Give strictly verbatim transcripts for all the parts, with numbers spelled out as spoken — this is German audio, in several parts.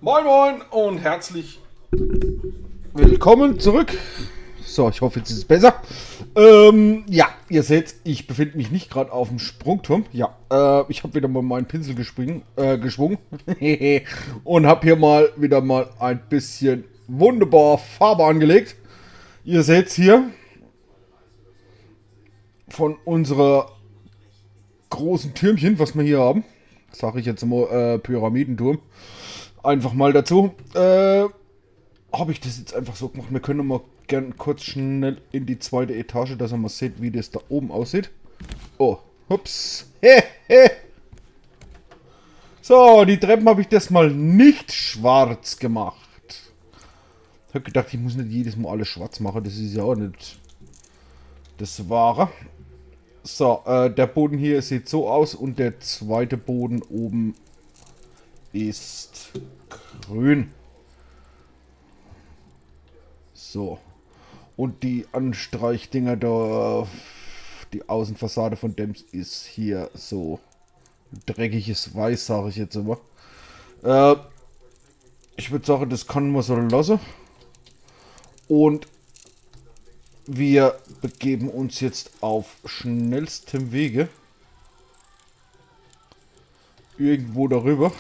Moin Moin und herzlich willkommen zurück. So, ich hoffe, jetzt ist es besser. Ähm, ja, ihr seht, ich befinde mich nicht gerade auf dem Sprungturm. Ja, äh, ich habe wieder mal meinen Pinsel gespringen, äh, geschwungen und habe hier mal wieder mal ein bisschen wunderbar Farbe angelegt. Ihr seht es hier von unserer großen Türmchen, was wir hier haben. Sage ich jetzt mal äh, Pyramidenturm. Einfach mal dazu. Äh, habe ich das jetzt einfach so gemacht. Wir können mal gern kurz schnell in die zweite Etage, dass ihr mal seht, wie das da oben aussieht. Oh, hups. He, he. So, die Treppen habe ich das mal nicht schwarz gemacht. Ich habe gedacht, ich muss nicht jedes Mal alles schwarz machen. Das ist ja auch nicht das Wahre. So, äh, der Boden hier sieht so aus und der zweite Boden oben ist grün. So. Und die Anstreichdinger da, die Außenfassade von dem ist hier so dreckiges Weiß, sage ich jetzt immer. Äh, ich würde sagen, das kann man so lassen. Und wir begeben uns jetzt auf schnellstem Wege irgendwo darüber.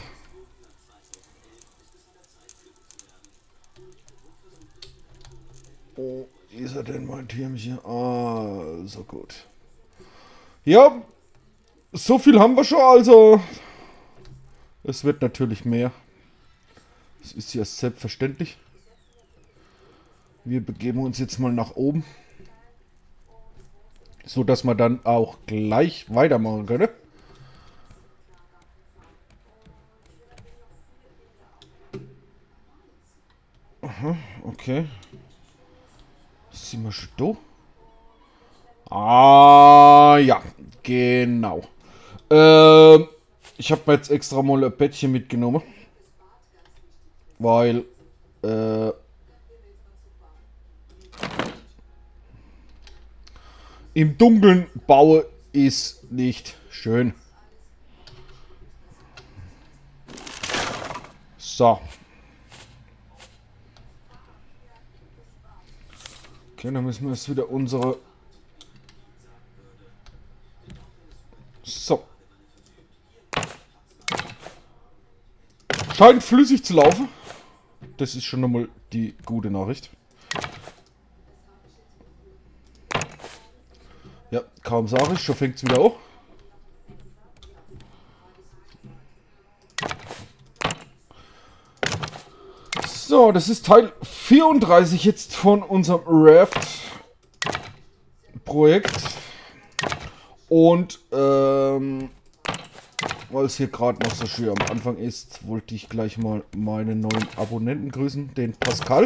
Wo ist er denn, mein Türmchen? Ah, so gut. Ja, so viel haben wir schon, also es wird natürlich mehr. Das ist ja selbstverständlich. Wir begeben uns jetzt mal nach oben, so dass wir dann auch gleich weitermachen können. Aha, okay. Sind wir schon da? Ah, ja, genau. Ähm, ich habe mir jetzt extra mal ein Bettchen mitgenommen. Weil, äh, im Dunkeln bauen ist nicht schön. So. Okay, dann müssen wir jetzt wieder unsere... So. Scheint flüssig zu laufen. Das ist schon einmal die gute Nachricht. Ja, kaum sage ich, schon fängt es wieder an. So, das ist Teil vierunddreißig jetzt von unserem Raft-Projekt. Und, ähm, weil es hier gerade noch so schön am Anfang ist, wollte ich gleich mal meinen neuen Abonnenten grüßen, den Pascal.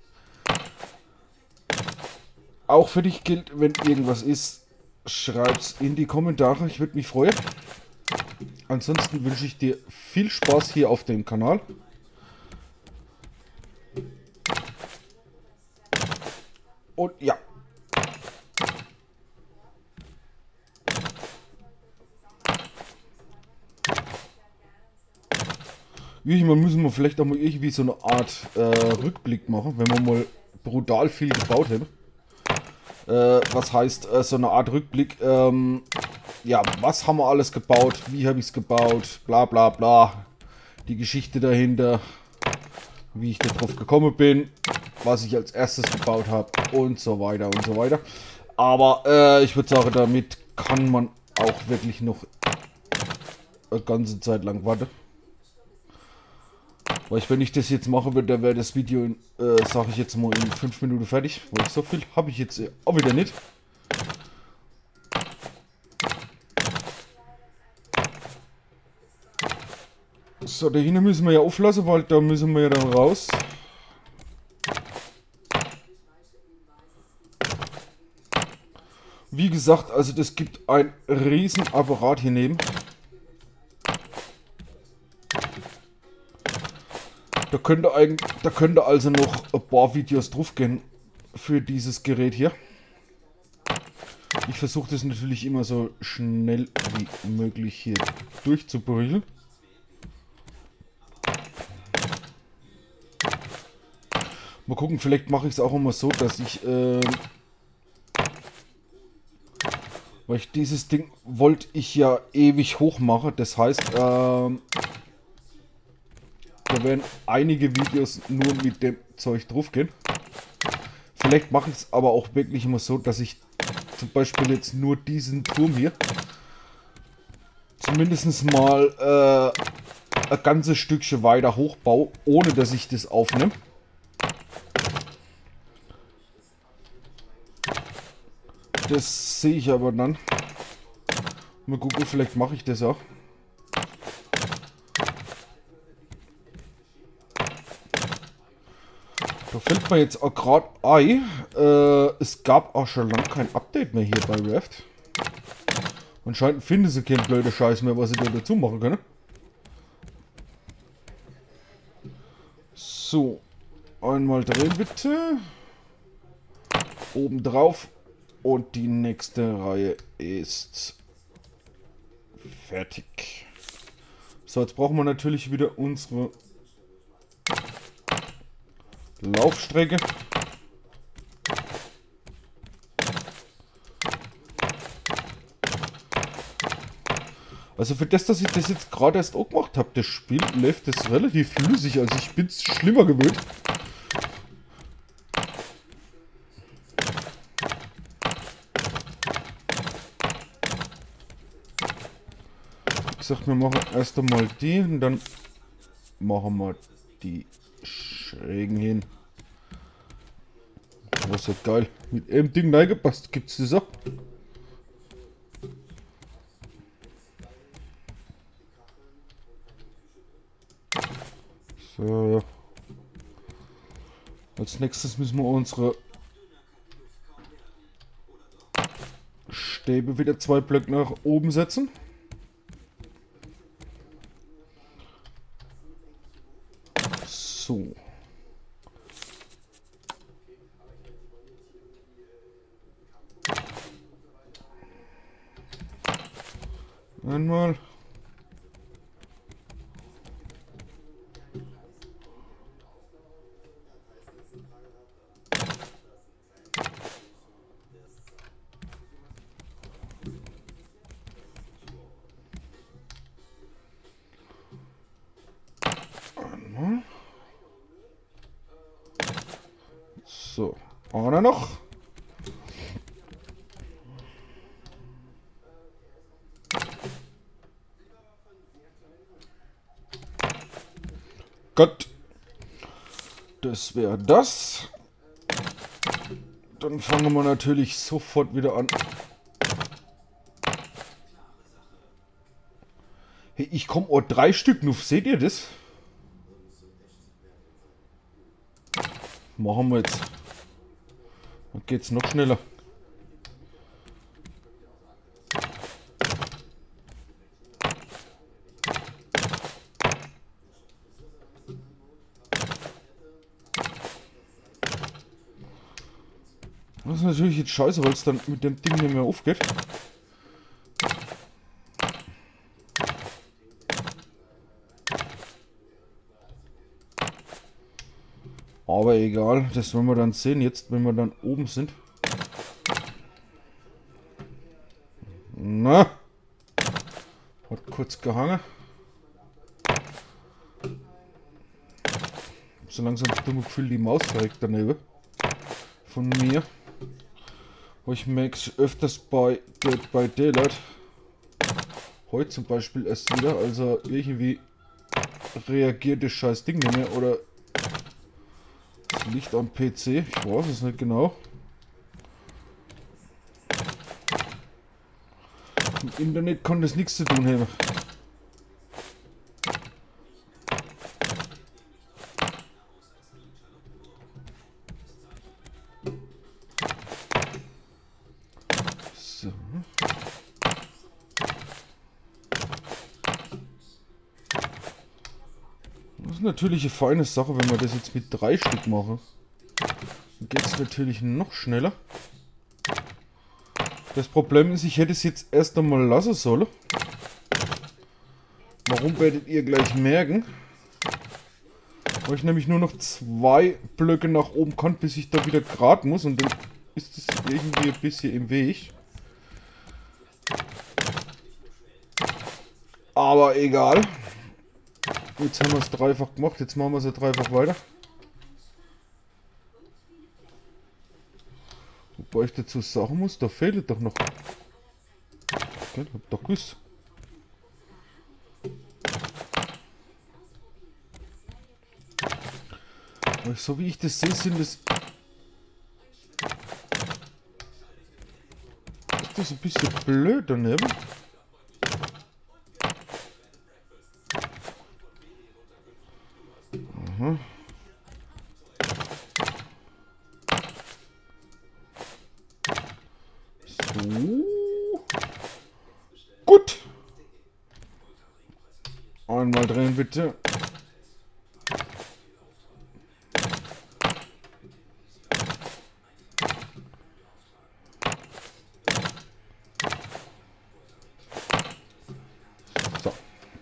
Auch für dich gilt, wenn irgendwas ist, schreib's in die Kommentare, ich würde mich freuen. Ansonsten wünsche ich dir viel Spaß hier auf dem Kanal. Und ja. Man müssen wir vielleicht auch mal irgendwie so eine Art äh, Rückblick machen, wenn wir mal brutal viel gebaut haben. Äh, was heißt äh, so eine Art Rückblick? Ähm, ja, was haben wir alles gebaut? Wie habe ich es gebaut? Bla bla bla. Die Geschichte dahinter. Wie ich darauf gekommen bin. Was ich als erstes gebaut habe. Und so weiter und so weiter. Aber äh, ich würde sagen, damit kann man auch wirklich noch eine ganze Zeit lang warten. Weil ich, wenn ich das jetzt machen würde, dann wäre das Video, in, äh, sage ich jetzt mal, in fünf Minuten fertig. Weil so viel habe ich jetzt auch wieder nicht. So, da hinten müssen wir ja auflassen, weil da müssen wir ja dann raus. Wie gesagt, also das gibt ein riesen Apparat hier neben. Da könnte, eigentlich, da könnte also noch ein paar Videos drauf gehen für dieses Gerät hier. Ich versuche das natürlich immer so schnell wie möglich hier durchzubrüllen. Mal gucken, vielleicht mache ich es auch immer so, dass ich, äh, weil ich dieses Ding wollte ich ja ewig hoch machen. Das heißt, ähm, da werden einige Videos nur mit dem Zeug drauf gehen. Vielleicht mache ich es aber auch wirklich immer so, dass ich zum Beispiel jetzt nur diesen Turm hier zumindest mal äh, ein ganzes Stückchen weiter hochbaue, ohne dass ich das aufnehme. Das sehe ich aber dann. Mal gucken, vielleicht mache ich das auch. Da fällt mir jetzt auch gerade ein, äh, es gab auch schon lange kein Update mehr hier bei Raft. Anscheinend finden sie keinen blöden Scheiß mehr, was sie da dazu machen können. So, einmal drehen bitte. Oben drauf. Und die nächste Reihe ist fertig. So, jetzt brauchen wir natürlich wieder unsere Laufstrecke. Also für das, dass ich das jetzt gerade erst auch gemacht habe, das Spiel läuft das relativ flüssig. Also ich bin es schlimmer gewöhnt. Wie gesagt, wir machen erst einmal die und dann machen wir die schrägen hin. Was ja geil. Mit einem Ding reingepasst. Gibt es das auch? So. Als nächstes müssen wir unsere Stäbe wieder zwei Blöcke nach oben setzen. So. Einmal. Einmal. So, einer noch. Gut. Das wäre das. Dann fangen wir natürlich sofort wieder an. Hey, ich komme auch drei Stück nur. Seht ihr das? Machen wir jetzt. Dann geht's noch schneller. Das ist natürlich jetzt scheiße, weil es dann mit dem Ding nicht mehr aufgeht. Aber egal, das werden wir dann sehen, jetzt wenn wir dann oben sind. Na, hat kurz gehangen. So langsam das dumme Gefühl, die Maus direkt daneben von mir. Wo ich merke öfters bei Dead by Daylight. Heute zum Beispiel erst wieder, also irgendwie reagiert das scheiß Ding nicht mehr oder es liegt am P C, ich weiß es nicht genau. Im Internet kann das nichts zu tun haben. So. Das ist natürlich eine feine Sache, wenn wir das jetzt mit drei Stück machen. Dann geht es natürlich noch schneller. Das Problem ist, ich hätte es jetzt erst einmal lassen sollen. Warum werdet ihr gleich merken? Weil ich nämlich nur noch zwei Blöcke nach oben kann, bis ich da wieder gerade muss. Und dann ist es irgendwie ein bisschen im Weg. Aber egal. Jetzt haben wir es dreifach gemacht. Jetzt machen wir es ja dreifach weiter. Wobei ich dazu sagen muss, da fehlt doch noch. Okay, hab doch gewusst. Weil so wie ich das sehe, sind das. Ist das ein bisschen blöd daneben? Aha. So. Gut. Einmal drehen bitte. So.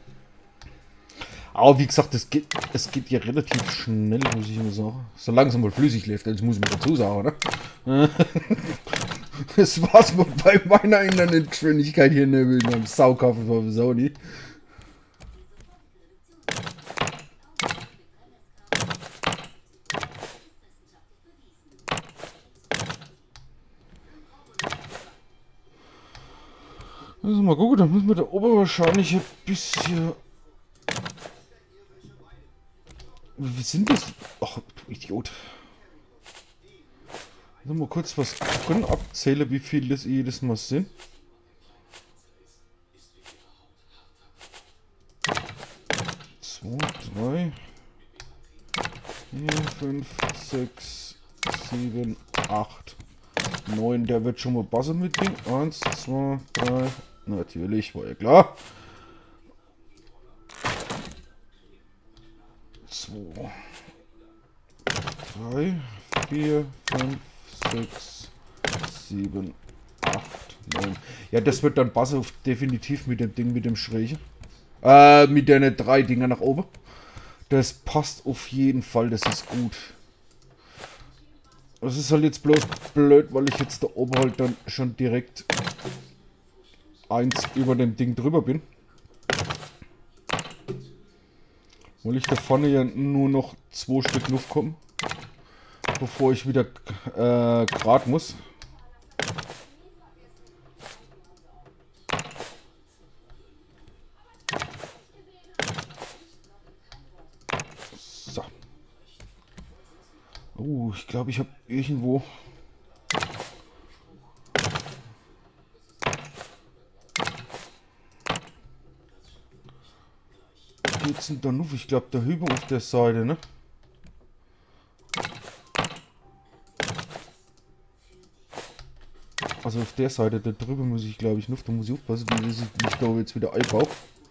Aber wie gesagt, es geht, es geht ja relativ schnell, muss ich immer sagen. Solange es mal flüssig läuft, das muss man dazu sagen, ne? Das war's bei meiner Internetgeschwindigkeit hier in meinem Saukaffee von Sony. Also mal gucken, dann müssen wir da oben wahrscheinlich ein bisschen. Wie sind das? Ach, du Idiot. Also mal kurz was gucken, abzähle, wie viel das jedes Mal sind. zwei, drei, vier, fünf, sechs, sieben, acht, neun. Der wird schon mal passen mit dem. eins, zwei, drei. Natürlich, war ja klar. zwei, drei, vier, fünf, sechs, sieben, acht, neun. Ja, das wird dann passen, auf, definitiv mit dem Ding mit dem Schräge. Äh, mit den drei Dinger nach oben. Das passt auf jeden Fall, das ist gut. Das ist halt jetzt bloß blöd, weil ich jetzt da oben halt dann schon direkt eins über dem Ding drüber bin. Weil ich da vorne ja nur noch zwei Stück Luft komme, bevor ich wieder äh, gerade muss. So. Oh, ich glaube, ich habe irgendwo. Geht's denn da noch? Ich glaube, da hüben auf der Seite, ne? Also auf der Seite, da drüber muss ich, glaube ich, noch, da muss ich aufpassen, wie ich mich da jetzt wieder einbaue.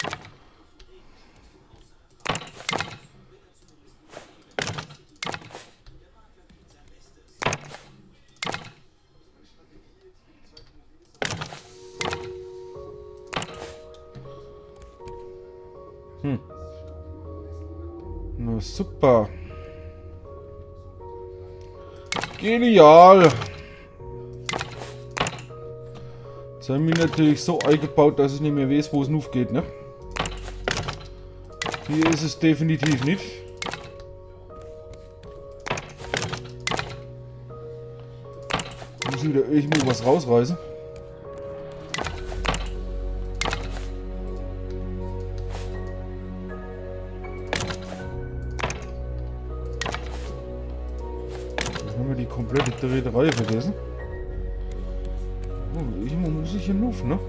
Hm. Na super. Genial. Jetzt haben wir natürlich so eingebaut, dass ich nicht mehr weiß, wo es noch geht, ne? Hier ist es definitiv nicht. Muss wieder irgendwo was rausreißen. Dann haben wir die komplette Drehreihe vergessen. Oh, irgendwo muss ich hier nuff, ne?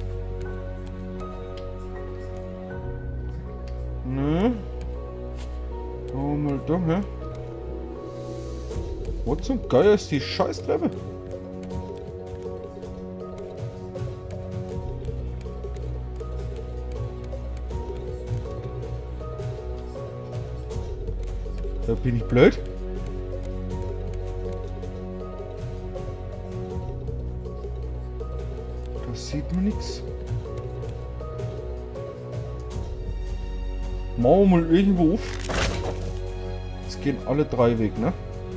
Ne? Oh, mal da, hä? Was zum Geier ist die Scheißtreppe? Da bin ich blöd. Da sieht man nichts. Machen wir mal irgendwo auf. Jetzt gehen alle drei weg, ne?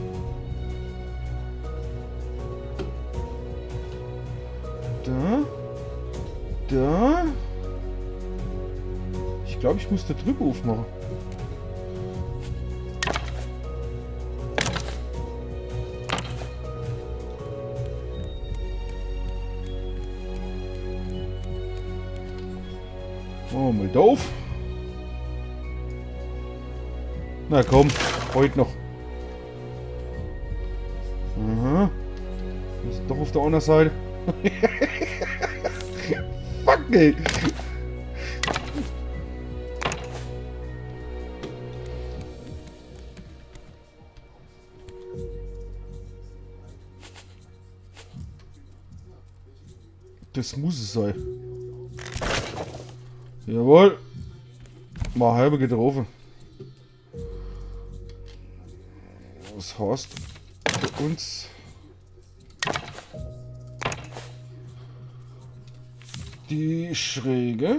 Da. Da. Ich glaube, ich muss da drüber aufmachen. Oh, mal doof. Na komm, heute noch. Aha. Ist doch auf der anderen Seite. Fuck, ey. Das muss es sein. Jawohl. Mal halbe getroffen. Was heißt für uns die Schräge?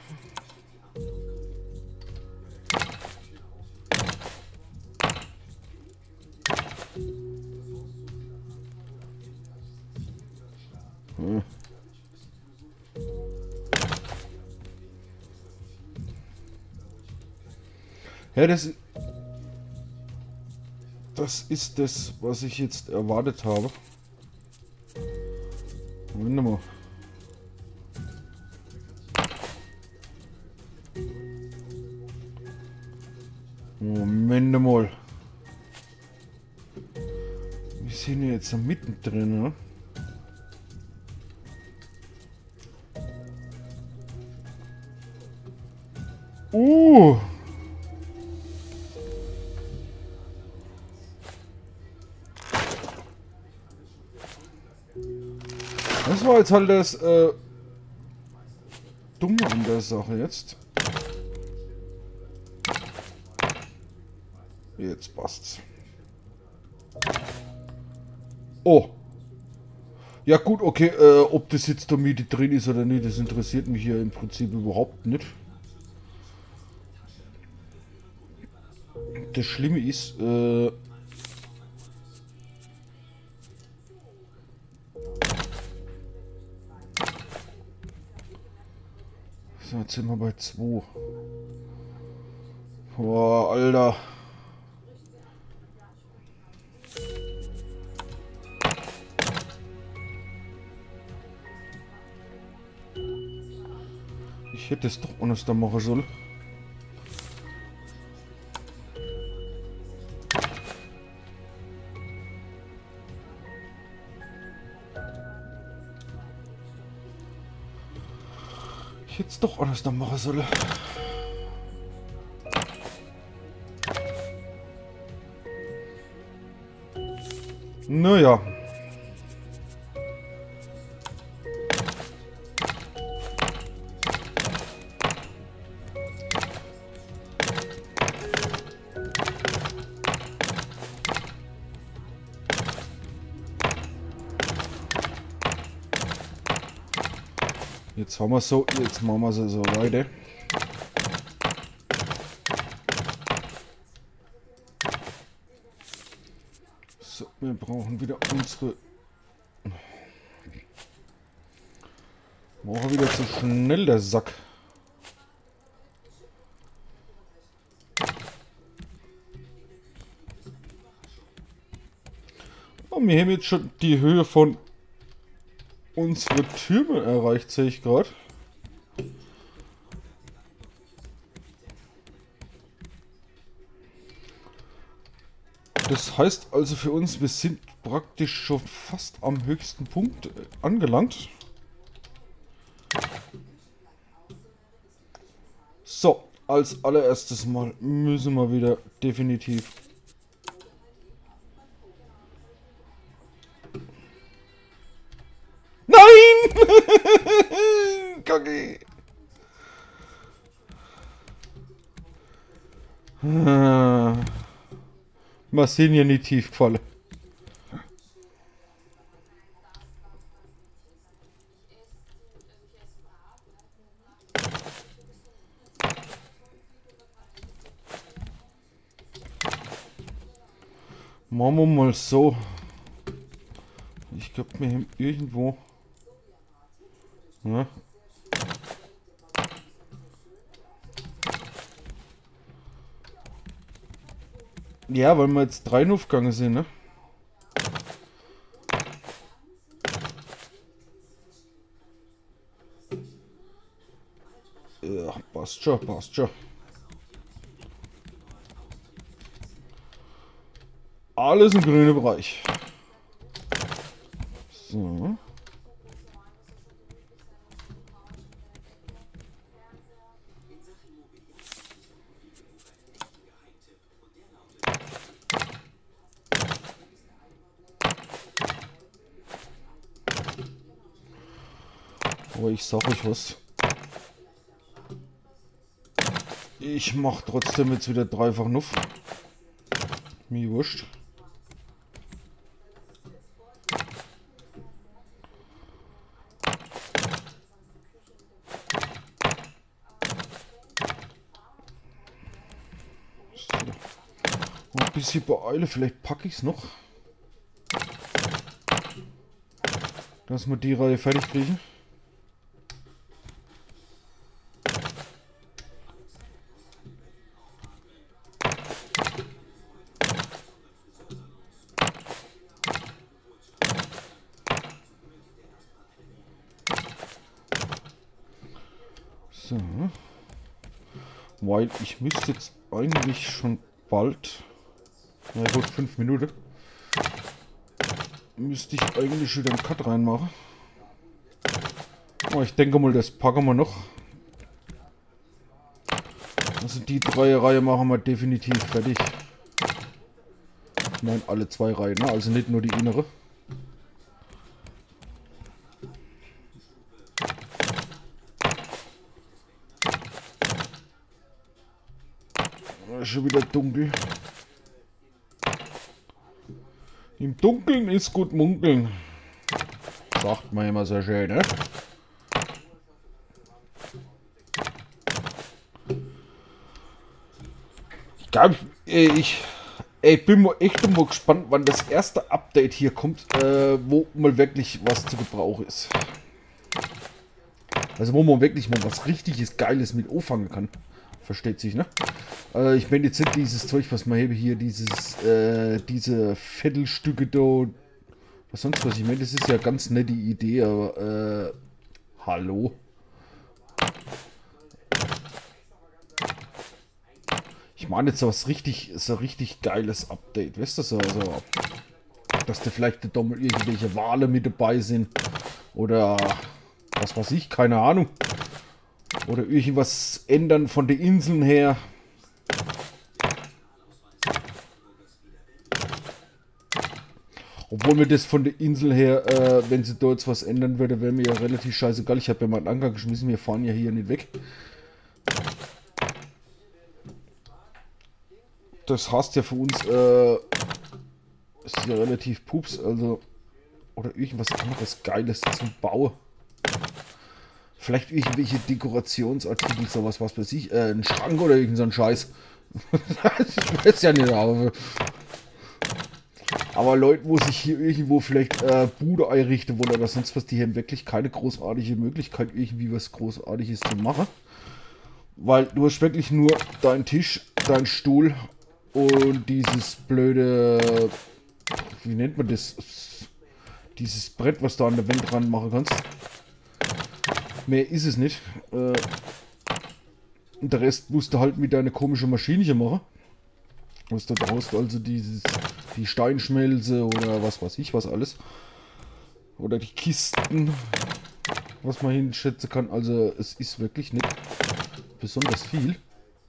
Hm. Ja, das, das ist das, was ich jetzt erwartet habe. Moment mal. Moment mal. Wir sind ja jetzt mittendrin, ne? Uh! Das war jetzt halt das äh, Dumme an der Sache jetzt. Jetzt passt's. Oh. Ja gut, okay, äh, ob das jetzt da Miete drin ist oder nicht, das interessiert mich hier im Prinzip überhaupt nicht. Das Schlimme ist, äh, so, jetzt sind wir bei zwei. Boah, Alter. Ich hätte es doch anders da machen sollen. Ich hätte es doch anders da machen sollen. Naja. Jetzt haben wir so, jetzt machen wir sie so weiter. So, wir brauchen wieder unsere. Brauchen wieder zu schnell der Sack. Und wir haben jetzt schon die Höhe von unsere Türme erreicht, sehe ich gerade. Das heißt also für uns, wir sind praktisch schon fast am höchsten Punkt angelangt. So, als allererstes Mal müssen wir wieder definitiv Kacke. Ah. Wir sind ja nicht tief gefallen. Machen wir mal so. Ich glaube, wir haben irgendwo. Ja. Ja, weil wir jetzt drei aufgegangen sind, ne? Ja, passt schon, passt schon. Alles im grünen Bereich. So. Aber ich sag euch was. Ich mach trotzdem jetzt wieder dreifach Nuff. Mir wurscht. So. Ein bisschen beeile, vielleicht packe ich es noch. Dass wir die Reihe fertig kriegen. So. Weil ich müsste jetzt eigentlich schon bald, na gut, fünf Minuten, müsste ich eigentlich schon wieder einen Cut reinmachen. Aber ich denke mal, das packen wir noch. Also die drei Reihe machen wir definitiv fertig. Ich meine alle zwei Reihen, ne? Also nicht nur die innere. Schon wieder dunkel. Im Dunkeln ist gut munkeln. Sagt man immer sehr schön, ne? Ich glaube, ich, ich bin mal echt mal gespannt, wann das erste Update hier kommt, äh, wo mal wirklich was zu Gebrauch ist. Also wo man wirklich mal was richtiges Geiles mit anfangen kann. Versteht sich, ne? Äh, ich meine jetzt nicht dieses Zeug, was man hier, dieses, äh, diese Viertelstücke da, was sonst was. Ich meine, das ist ja ganz nette Idee, aber, äh, hallo? Ich meine jetzt so was richtig, so richtig geiles Update, weißt du, so, so, dass da vielleicht da mal irgendwelche Wale mit dabei sind, oder was weiß ich, keine Ahnung. Oder irgendwas ändern von den Inseln her. Obwohl mir das von der Insel her, äh, wenn sie dort was ändern würde, wäre mir ja relativ scheißegal. Ich habe ja meinen Anker geschmissen, wir fahren ja hier nicht weg. Das heißt ja für uns, äh, ist ja relativ pups, also, oder irgendwas anderes Geiles zum Bauen. Vielleicht irgendwelche Dekorationsartikel, sowas, was weiß ich, äh, ein Schrank oder irgend so ein Scheiß. Ich weiß ja nicht, aber, aber Leute, wo sich hier irgendwo vielleicht äh, Bude einrichten wollen oder sonst was, die haben wirklich keine großartige Möglichkeit, irgendwie was Großartiges zu machen. Weil du hast wirklich nur deinen Tisch, deinen Stuhl und dieses blöde, wie nennt man das, dieses Brett, was du an der Wand dran machen kannst. Mehr ist es nicht. Äh, und der Rest musst du halt mit deiner komischen Maschine machen. Was du brauchst, also dieses, die Steinschmelze oder was weiß ich was alles. Oder die Kisten, was man hinschätzen kann. Also es ist wirklich nicht besonders viel.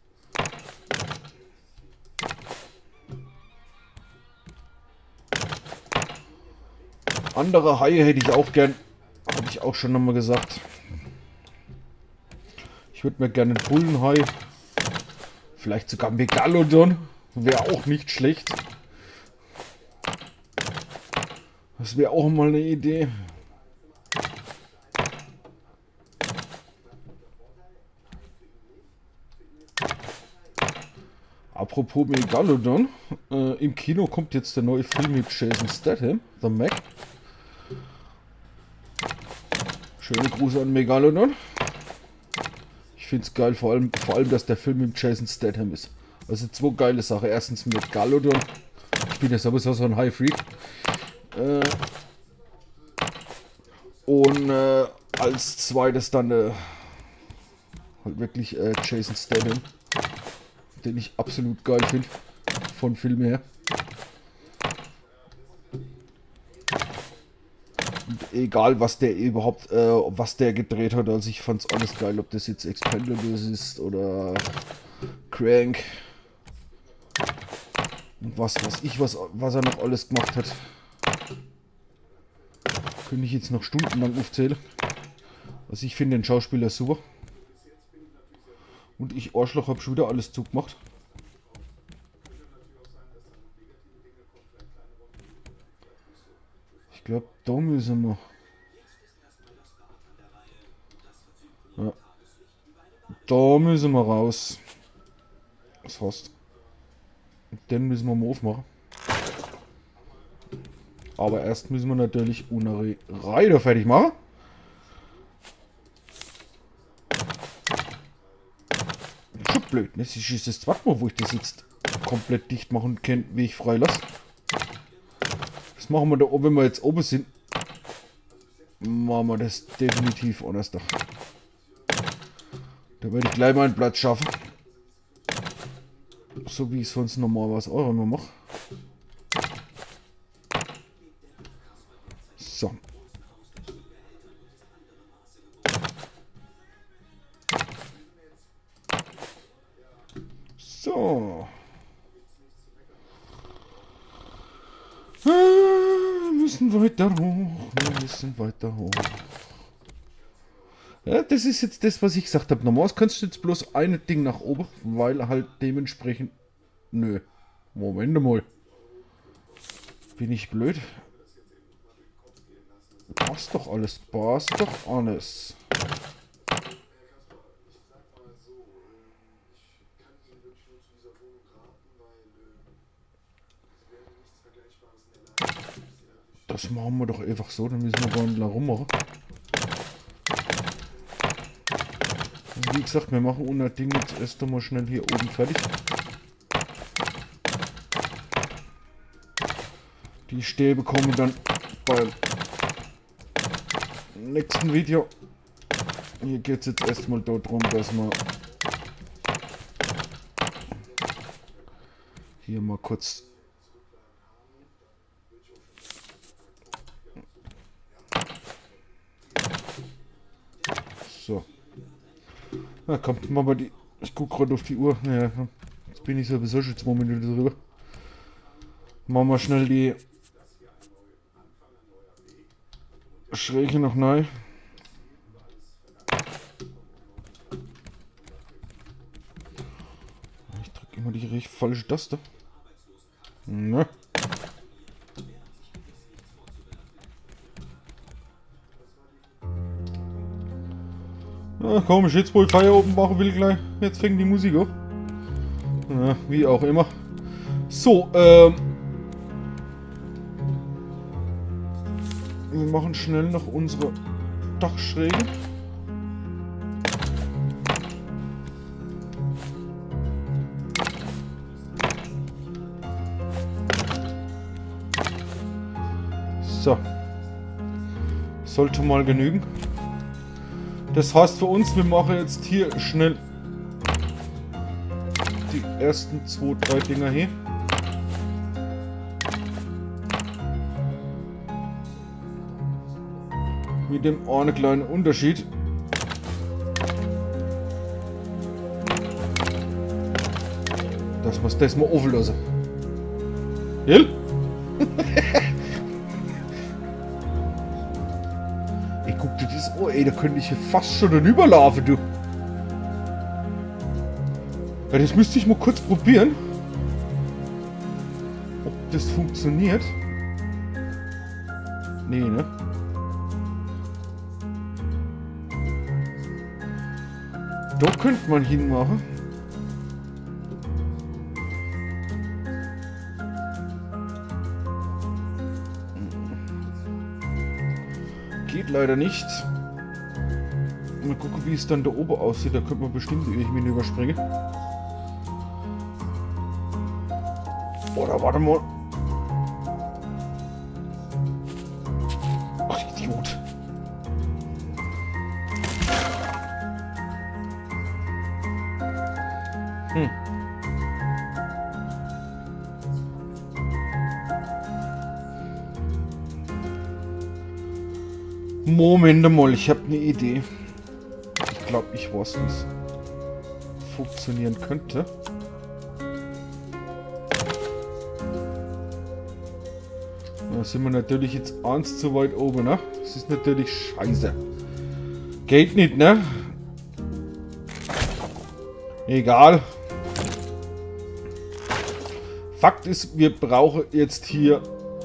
Andere Haie hätte ich auch gern, habe ich auch schon nochmal gesagt. Ich würde mir gerne einen Bullenhai, vielleicht sogar einen Megalodon, wäre auch nicht schlecht. Das wäre auch mal eine Idee. apropos Megalodon, äh, im Kino kommt jetzt der neue Film mit Jason Statham, The Meg. Schöne Grüße an Megalodon. Ich finde es geil, vor allem, vor allem, dass der Film mit Jason Statham ist. Also zwei geile Sachen. Erstens Megalodon. Ich bin ja sowieso so ein High Freak. Äh, und äh, als zweites dann äh, halt wirklich äh, Jason Statham, den ich absolut geil finde, von Film her. Und egal was der überhaupt, äh, was der gedreht hat, also ich fand's alles geil, ob das jetzt Expendables ist oder Crank und was weiß ich, was, was er noch alles gemacht hat. Könnte ich jetzt noch stundenlang aufzählen. Also ich finde den Schauspieler super. Und ich Arschloch habe schon wieder alles zugemacht. Ich glaube, da müssen wir. Ja. Da müssen wir raus. Was heißt? Den müssen wir mal aufmachen. Aber erst müssen wir natürlich unsere Reiter fertig machen. Schon blöd, ne? Das ist das zweite Mal, wo ich das jetzt komplett dicht machen kann, wie ich frei lasse. Das machen wir da oben, wenn wir jetzt oben sind. Machen wir das definitiv anders. Da werde ich gleich mal einen Platz schaffen. So wie ich sonst normalerweise auch immer mache. So. So. Wir müssen weiter hoch. Wir müssen weiter hoch. Ja, das ist jetzt das, was ich gesagt habe. Normalerweise kannst du jetzt bloß ein Ding nach oben, weil halt dementsprechend... Nö. Moment mal. Bin ich blöd? Passt doch alles. Passt doch alles. Das machen wir doch einfach so. Dann müssen wir gar nicht lang rummachen. Wie gesagt, wir machen unser Ding jetzt erst einmal schnell hier oben fertig. Die Stäbe kommen dann beim nächsten Video. Hier geht es jetzt erstmal darum, dass wir hier mal kurz so. Na komm, machen wir die. Ich gucke gerade auf die Uhr. Ja, jetzt bin ich sowieso schon zwei Minuten drüber. Machen wir schnell die Schräge noch neu. Ich drücke immer die recht falsche Taste. Ne? Na komm, ich jetzt wohl Feierabend machen will gleich. Jetzt fängt die Musik an. Ja, wie auch immer. So, ähm. Wir machen schnell noch unsere Dachschräge. So. Sollte mal genügen. Das heißt für uns, wir machen jetzt hier schnell die ersten zwei, drei Dinger hier. Mit dem einen kleinen Unterschied. Dass wir es das mal offen lassen. Hill? Ey, guck dir das an, ey, da könnte ich hier fast schon drüber laufen, du. Ja, das müsste ich mal kurz probieren. Ob das funktioniert. Nee, ne? Da könnte man hinmachen. geht leider nicht. Mal gucken, wie es dann da oben aussieht. Da könnte man bestimmt irgendwie überspringen. Oder warte mal. Ach, Idiot. Hm. Moment mal, ich habe eine Idee. Ich glaube, ich weiß, wie es funktionieren könnte. Da sind wir natürlich jetzt eins zu weit oben, ne? Das ist natürlich scheiße. Geht nicht, ne? Egal. Fakt ist, wir brauchen jetzt hier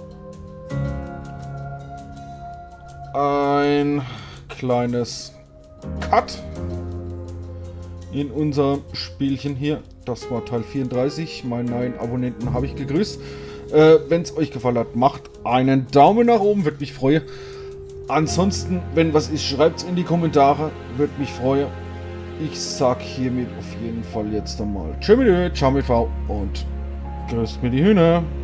ein kleines Cut in unserem Spielchen hier. Das war Teil vierunddreißig. Meinen neuen Abonnenten habe ich gegrüßt. Äh, wenn es euch gefallen hat, macht einen Daumen nach oben, würde mich freuen. Ansonsten, wenn was ist, schreibt es in die Kommentare, würde mich freuen. Ich sag hiermit auf jeden Fall jetzt einmal Tschüss, ciao mit V und grüßt mir die Hühner.